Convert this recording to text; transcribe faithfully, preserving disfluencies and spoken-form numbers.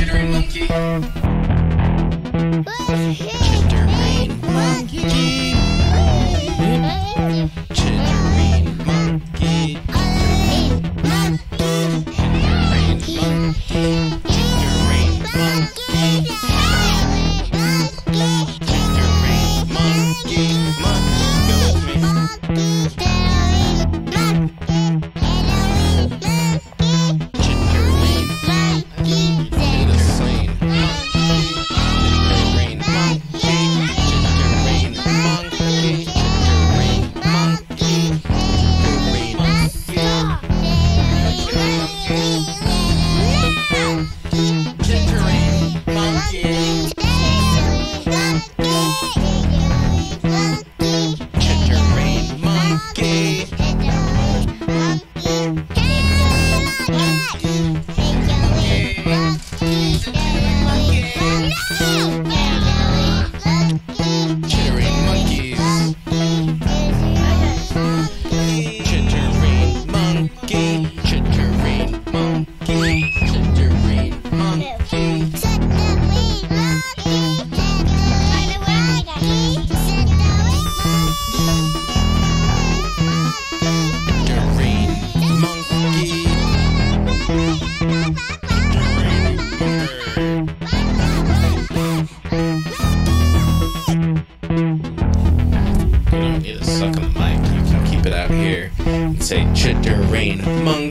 Chittering monkey. Chittering monkey. Chittering monkey. Chittering monkey. Chittering monkey. Chittering monkey. Monkey, go with me. Suck a mic, you can keep it out here and say Chittering Monkey.